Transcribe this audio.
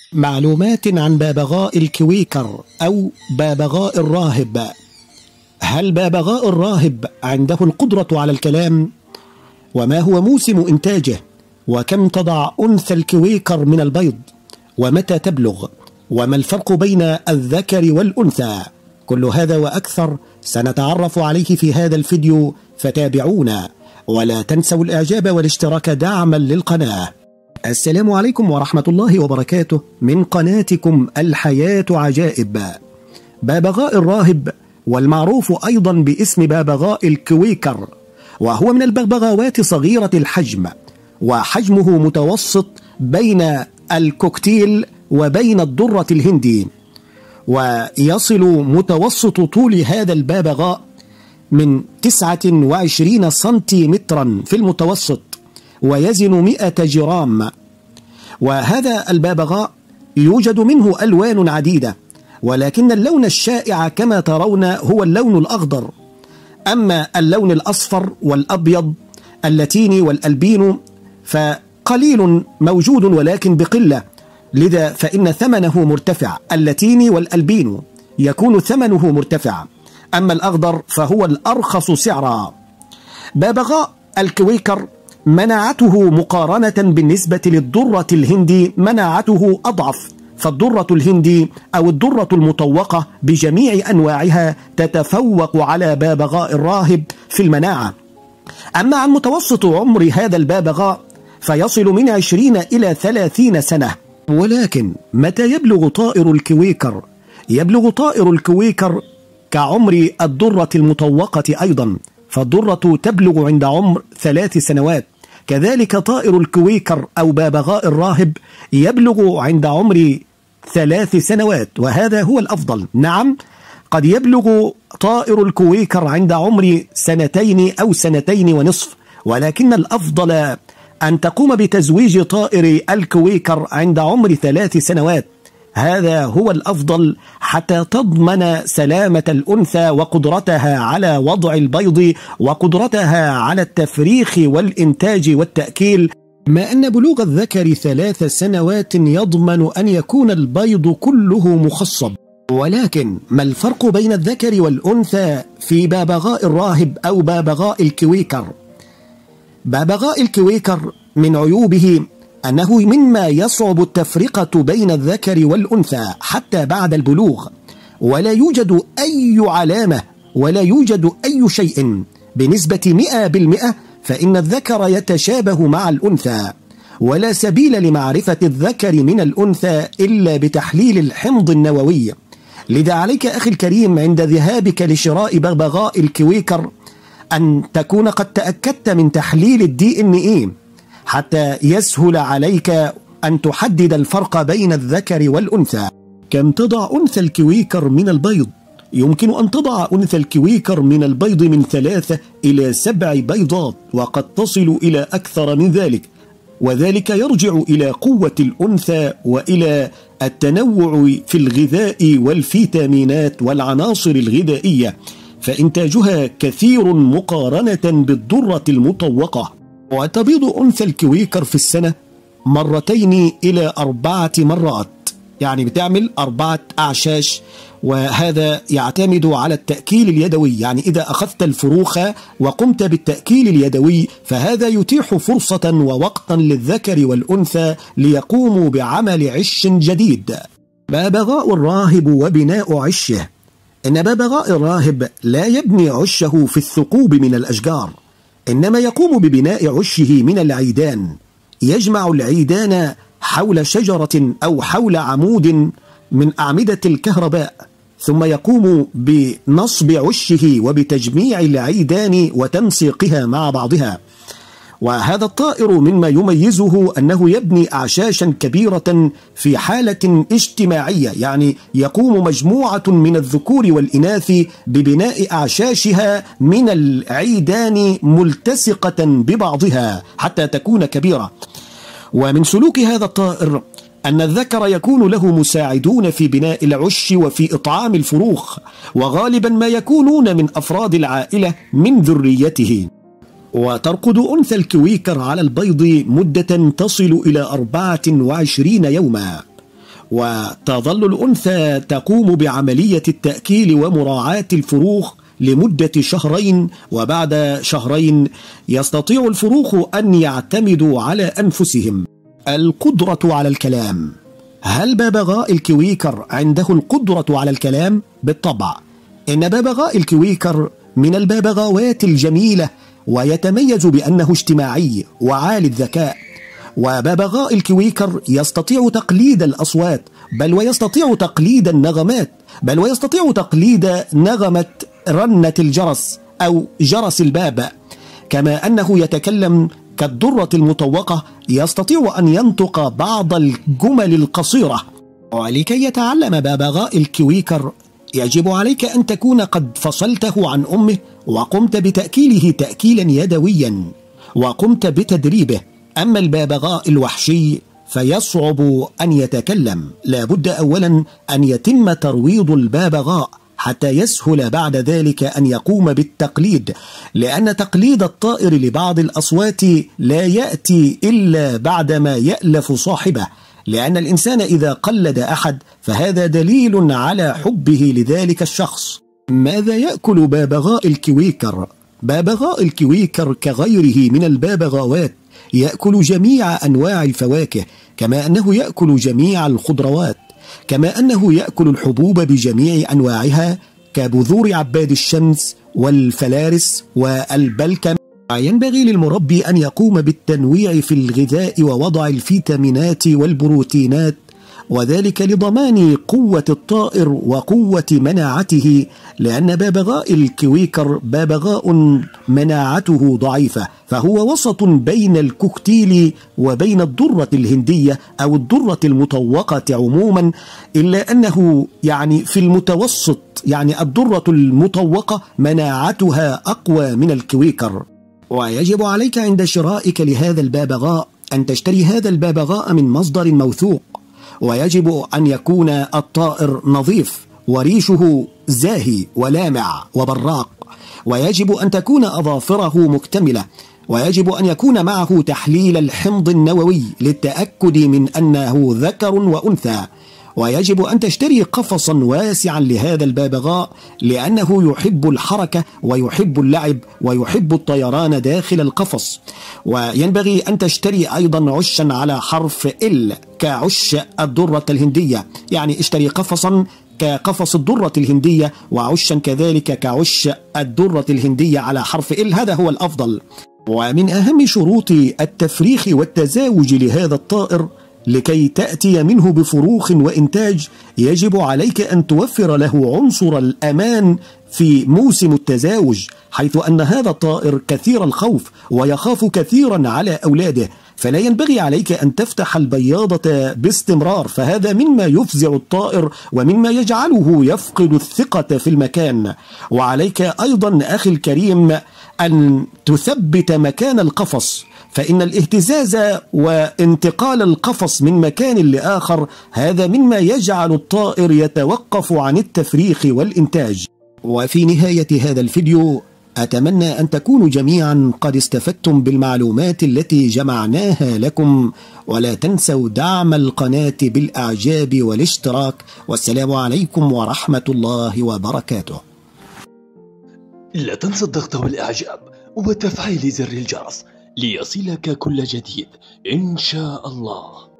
معلومات عن ببغاء الكويكر أو ببغاء الراهب. هل ببغاء الراهب عنده القدرة على الكلام؟ وما هو موسم إنتاجه؟ وكم تضع أنثى الكويكر من البيض؟ ومتى تبلغ؟ وما الفرق بين الذكر والأنثى؟ كل هذا وأكثر سنتعرف عليه في هذا الفيديو، فتابعونا ولا تنسوا الإعجاب والاشتراك دعما للقناة. السلام عليكم ورحمة الله وبركاته من قناتكم الحياة عجائب. ببغاء الراهب، والمعروف أيضا باسم ببغاء الكويكر، وهو من البغبغاوات صغيرة الحجم، وحجمه متوسط بين الكوكتيل وبين الدرة الهندي، ويصل متوسط طول هذا الببغاء من 29 سنتيمترا في المتوسط، ويزن 100 جرام. وهذا الببغاء يوجد منه ألوان عديدة، ولكن اللون الشائع كما ترون هو اللون الأخضر. أما اللون الأصفر والأبيض اللاتيني والألبينو فقليل موجود ولكن بقلة، لذا فإن ثمنه مرتفع. اللاتيني والألبينو يكون ثمنه مرتفع، أما الأخضر فهو الأرخص سعرا. ببغاء الكويكر مناعته مقارنة بالنسبة للدرة الهندي مناعته أضعف، فالدرة الهندي أو الدرة المطوقة بجميع أنواعها تتفوق على ببغاء الراهب في المناعة. أما عن متوسط عمر هذا الببغاء فيصل من 20 إلى 30 سنة. ولكن متى يبلغ طائر الكويكر؟ يبلغ طائر الكويكر كعمر الدرة المطوقة أيضا، فالدرة تبلغ عند عمر 3 سنوات. كذلك طائر الكويكر أو ببغاء الراهب يبلغ عند عمر 3 سنوات، وهذا هو الأفضل. نعم، قد يبلغ طائر الكويكر عند عمر 2 أو 2.5، ولكن الأفضل أن تقوم بتزويج طائر الكويكر عند عمر 3 سنوات. هذا هو الأفضل حتى تضمن سلامة الأنثى وقدرتها على وضع البيض وقدرتها على التفريخ والإنتاج والتأكيل، ما أن بلوغ الذكر 3 سنوات يضمن أن يكون البيض كله مخصب. ولكن ما الفرق بين الذكر والأنثى في ببغاء الراهب أو ببغاء الكويكر؟ ببغاء الكويكر من عيوبه أنه مما يصعب التفرقة بين الذكر والأنثى حتى بعد البلوغ، ولا يوجد أي علامة ولا يوجد أي شيء بنسبة 100%، فإن الذكر يتشابه مع الأنثى، ولا سبيل لمعرفة الذكر من الأنثى إلا بتحليل الحمض النووي. لذا عليك أخي الكريم عند ذهابك لشراء ببغاء الكويكر أن تكون قد تأكدت من تحليل الDNA حتى يسهل عليك أن تحدد الفرق بين الذكر والأنثى. كم تضع أنثى الكويكر من البيض؟ يمكن أن تضع أنثى الكويكر من البيض من 3 إلى 7 بيضات، وقد تصل إلى أكثر من ذلك، وذلك يرجع إلى قوة الأنثى وإلى التنوع في الغذاء والفيتامينات والعناصر الغذائية، فإنتاجها كثير مقارنة بالدرة المطوقة. وتبيض أنثى الكويكر في السنة 2 إلى 4 مرات، يعني بتعمل 4 أعشاش، وهذا يعتمد على التأكيل اليدوي. يعني إذا أخذت الفروخ وقمت بالتأكيل اليدوي فهذا يتيح فرصة ووقتا للذكر والأنثى ليقوموا بعمل عش جديد. ببغاء الراهب وبناء عشه. إن ببغاء الراهب لا يبني عشه في الثقوب من الأشجار، إنما يقوم ببناء عشه من العيدان. يجمع العيدان حول شجرة أو حول عمود من أعمدة الكهرباء، ثم يقوم بنصب عشه وبتجميع العيدان وتنسيقها مع بعضها. وهذا الطائر مما يميزه أنه يبني أعشاشا كبيرة في حالة اجتماعية، يعني يقوم مجموعة من الذكور والإناث ببناء أعشاشها من العيدان ملتصقة ببعضها حتى تكون كبيرة. ومن سلوك هذا الطائر أن الذكر يكون له مساعدون في بناء العش وفي إطعام الفروخ، وغالبا ما يكونون من أفراد العائلة من ذريته. وترقد أنثى الكويكر على البيض مدة تصل إلى 24 يوما، وتظل الأنثى تقوم بعملية التأكيل ومراعاة الفروخ لمدة شهرين، وبعد شهرين يستطيع الفروخ أن يعتمدوا على أنفسهم. القدرة على الكلام. هل ببغاء الكويكر عنده القدرة على الكلام؟ بالطبع، إن ببغاء الكويكر من الببغاوات الجميلة، ويتميز بأنه اجتماعي وعالي الذكاء. وببغاء الكويكر يستطيع تقليد الأصوات، بل ويستطيع تقليد النغمات، بل ويستطيع تقليد نغمة رنة الجرس أو جرس الباب، كما أنه يتكلم كالدرة المطوقة، يستطيع أن ينطق بعض الجمل القصيرة. ولكي يتعلم ببغاء الكويكر يجب عليك أن تكون قد فصلته عن أمه وقمت بتأكيله تأكيلا يدويا وقمت بتدريبه. أما الببغاء الوحشي فيصعب أن يتكلم، لابد أولا أن يتم ترويض الببغاء حتى يسهل بعد ذلك أن يقوم بالتقليد، لأن تقليد الطائر لبعض الأصوات لا يأتي إلا بعدما يألف صاحبه، لأن الإنسان إذا قلد أحد فهذا دليل على حبه لذلك الشخص. ماذا يأكل ببغاء الكويكر؟ ببغاء الكويكر كغيره من الببغاوات يأكل جميع أنواع الفواكه، كما أنه يأكل جميع الخضروات، كما أنه يأكل الحبوب بجميع أنواعها كبذور عباد الشمس والفلارس والبلكم. ينبغي للمربي أن يقوم بالتنويع في الغذاء ووضع الفيتامينات والبروتينات، وذلك لضمان قوة الطائر وقوة مناعته، لأن ببغاء الكويكر ببغاء مناعته ضعيفة، فهو وسط بين الكوكتيل وبين الدرة الهندية أو الدرة المطوقة عموما، إلا أنه في المتوسط، الدرة المطوقة مناعتها أقوى من الكويكر. ويجب عليك عند شرائك لهذا الببغاء أن تشتري هذا الببغاء من مصدر موثوق، ويجب أن يكون الطائر نظيف وريشه زاهي ولامع وبراق، ويجب أن تكون أظافره مكتملة، ويجب أن يكون معه تحليل الحمض النووي للتأكد من أنه ذكر وأنثى، ويجب أن تشتري قفصا واسعا لهذا الببغاء لأنه يحب الحركة ويحب اللعب ويحب الطيران داخل القفص. وينبغي أن تشتري أيضا عشا على حرف ال كعش الدرة الهندية، اشتري قفصا كقفص الدرة الهندية وعشا كذلك كعش الدرة الهندية على حرف ال، هذا هو الأفضل. ومن أهم شروط التفريخ والتزاوج لهذا الطائر لكي تأتي منه بفروخ وإنتاج يجب عليك أن توفر له عنصر الأمان في موسم التزاوج، حيث أن هذا الطائر كثير الخوف ويخاف كثيرا على أولاده، فلا ينبغي عليك أن تفتح البياضة باستمرار، فهذا مما يفزع الطائر ومما يجعله يفقد الثقة في المكان. وعليك أيضا أخي الكريم أن تثبت مكان القفص، فإن الاهتزاز وانتقال القفص من مكان لآخر هذا مما يجعل الطائر يتوقف عن التفريخ والإنتاج. وفي نهاية هذا الفيديو أتمنى أن تكونوا جميعا قد استفدتم بالمعلومات التي جمعناها لكم، ولا تنسوا دعم القناة بالإعجاب والاشتراك، والسلام عليكم ورحمة الله وبركاته. لا تنسى الضغط والإعجاب وتفعيل زر الجرس ليصلك كل جديد إن شاء الله.